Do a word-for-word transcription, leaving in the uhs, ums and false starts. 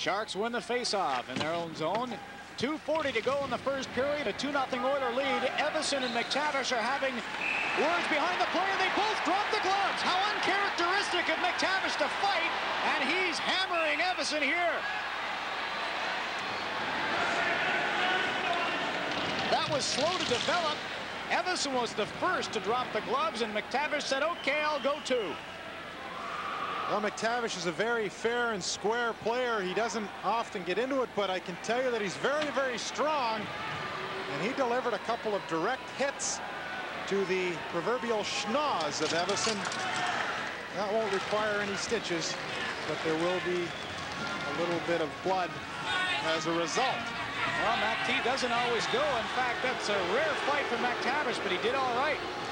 Sharks win the face-off in their own zone. two forty to go in the first period. A two nothing Oiler lead. Evason and MacTavish are having words behind the play, and they both drop the gloves. How uncharacteristic of MacTavish to fight, and he's hammering Evason here. That was slow to develop. Evason was the first to drop the gloves, and MacTavish said, okay, I'll go too. Well, MacTavish is a very fair and square player. He doesn't often get into it, but I can tell you that he's very, very strong. And he delivered a couple of direct hits to the proverbial schnoz of Evason. That won't require any stitches, but there will be a little bit of blood as a result. Well, MacT doesn't always go. In fact, that's a rare fight for MacTavish, but he did all right.